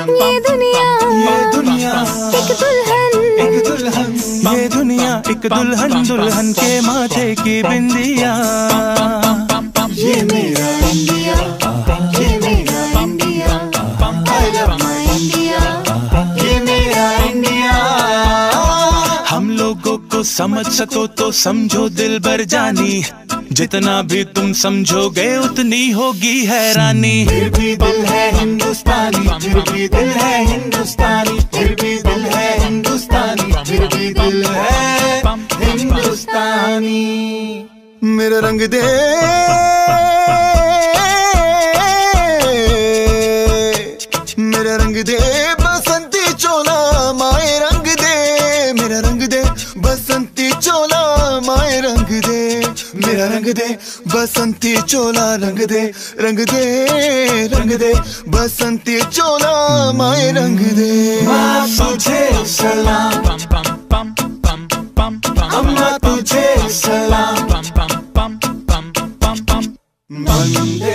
ये दुनिया एक दुल्हन, दुल्हन के माथे की बिंदिया। ये मेरा इंडिया, ये मेरा India, I love my India, ये मेरा इंडिया। हम लोगों को समझ सको तो समझो दिल भर जानी, जितना भी तुम समझोगे उतनी होगी हैरानी। फिर भी दिल है हिंदुस्तानी, फिर भी दिल है हिंदुस्तानी, फिर भी दिल है हिंदुस्तानी, फिर भी दिल है हिंदुस्तानी। मेरा रंग दे, मेरा रंग दे बसंती चोला माए रंग दे, मेरा रंग दे बसंती चोला माए रंग दे, मेरा रंग दे बसंती चोला रंग दे, रंग दे रंग दे बसंती चोला माए रंग दे। माँ तुझे सलाम, अम्मा तुझे सलाम, वंदे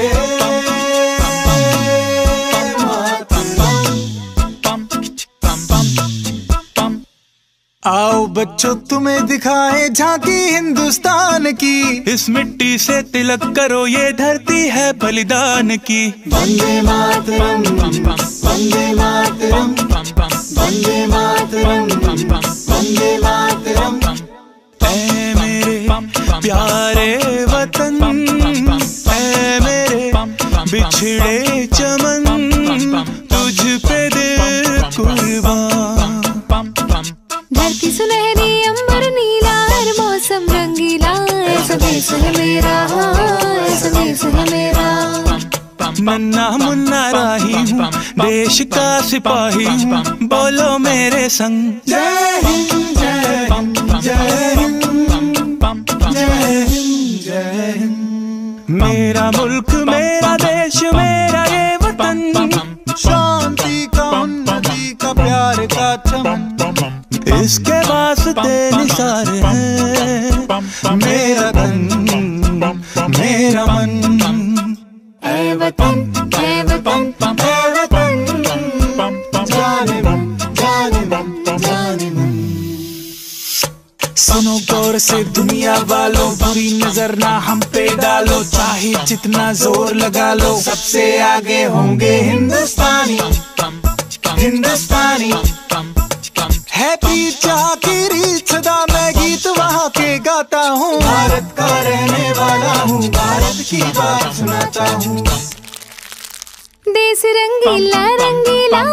आओ बच्चों तुम्हें दिखाए झांकी हिंदुस्तान की, इस मिट्टी से तिलक करो ये धरती है बलिदान की। वंदे मातरम, वंदे मातरम, वंदे मातरम, वंदे मातरम। ऐ मेरे प्यारे वतन, ऐ मेरे बिछड़े चमन, तुझ पे दिल कुर्बान। धरती सुनहरी अंबर नीला हर मौसम रंगीला, ऐसा देश है मेरा, ऐसा देश है मेरा। नन्ना मुन्ना राही हूँ, देश का सिपाही हूँ, बोलो मेरे संग। जय हिंद, जय हिंद, जय हिंद, जय हिंद, जय हिंद। मेरा मुल्क मेरा देश मेरा ये वतन, शांति का उन्नति का प्यार का चमन, इसके वास्ते निसार है मेरा तन मेरा मन। ऐ वतन, ऐ वतन, ऐ वतन, जाने मन, जाने मन, जाने मन। सुनो गौर से दुनिया वालों, बुरी नजर ना हम पे डालो, चाहे जितना जोर लगा लो, सबसे आगे होंगे हिंदुस्तानी, हिंदुस्तानी। है पीर जहाँ की रीत सदा मैं गीत वहाँ के गाता हूँ, भारत का रहने वाला हूँ, भारत की बात सुनाता हूँ। देश रंगीला रंगीला